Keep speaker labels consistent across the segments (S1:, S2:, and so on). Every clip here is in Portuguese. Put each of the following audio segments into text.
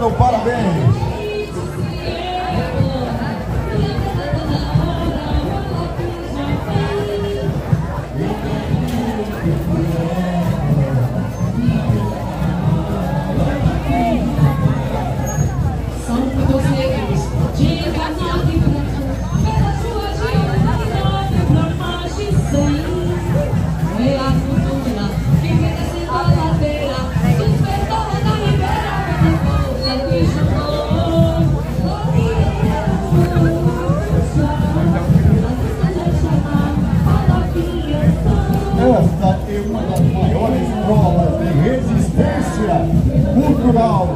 S1: Obrigado, parabéns. Esta é uma das maiores provas de resistência cultural.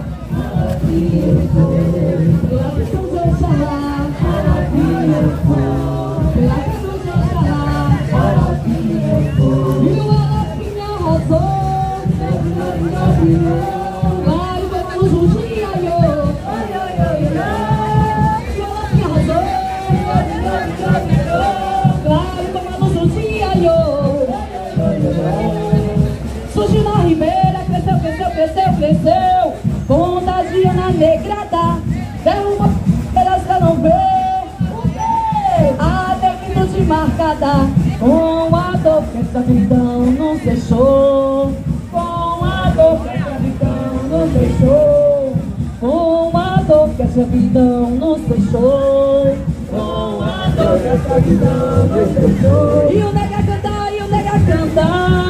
S2: Surgiu na ribeira, cresceu, cresceu, cresceu, cresceu, contagia na negrada, derruba pra não ver o quê? A negritude marcada, com a dor que a escravidão nos deixou, com a dor que a escravidão nos deixou, com a dor que a escravidão nos deixou, com a dor que a escravidão nos deixou. E o nega canta, e o nega canta.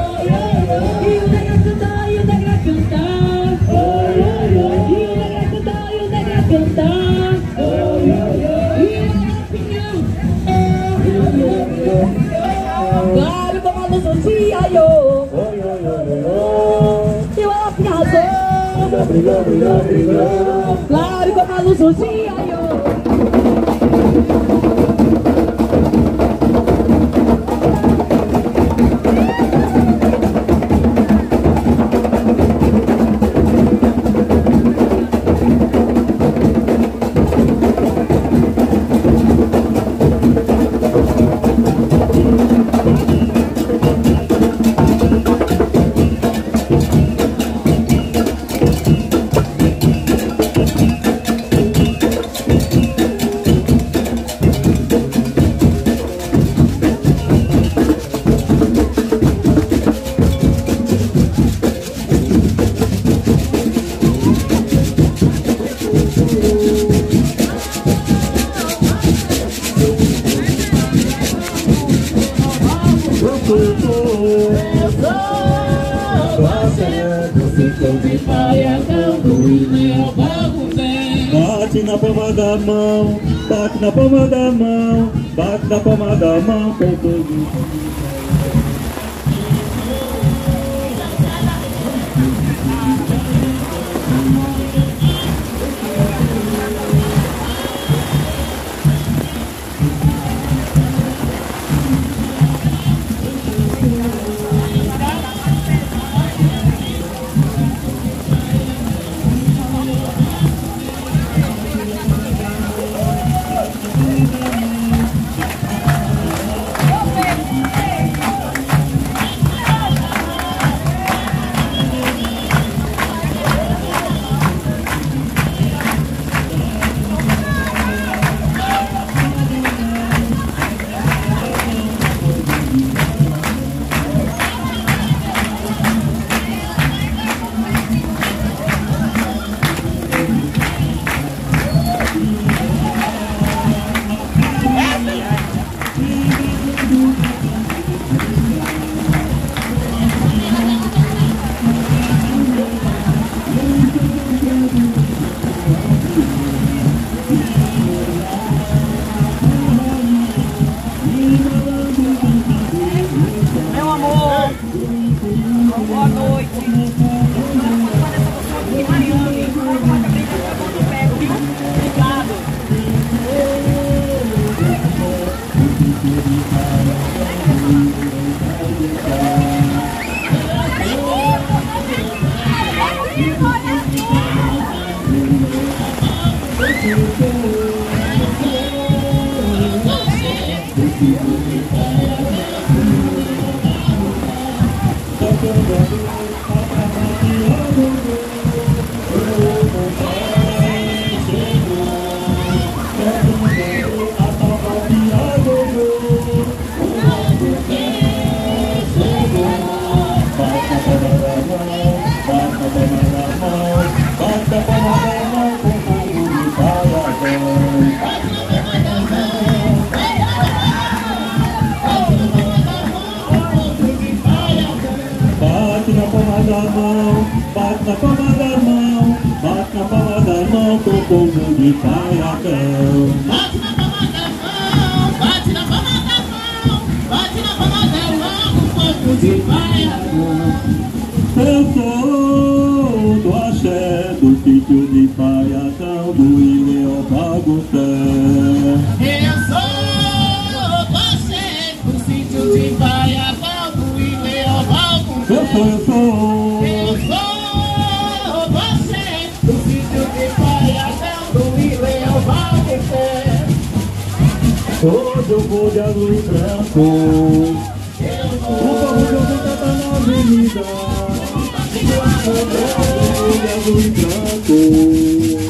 S2: Claro como a luz do dia, yo. E o ela fica razão. Claro como a luz do dia, yo.
S3: Bate na palma da mão, bate na palma da mão, bate na palma da mão com todo. palma da mão, bate na palma da mão, bate na palma da mão com o povo de Paiatão.
S4: Bate na palma da mão, bate na palma da mão, bate na palma da mão com o povo de Paiatão.
S3: Eu sou do axé, do sítio de Paiatão, do Ilhéu Bagunçé.
S4: Eu sou do axé, do sítio de Paiatão, do Ilhéu Bagunçé.
S3: Eu sou
S4: do axé, do sítio de Paiatão, do Ilhéu Bagunçé.
S3: hoje eu vou de azul e branco. O povo de hoje canta na avenida. De azul e branco.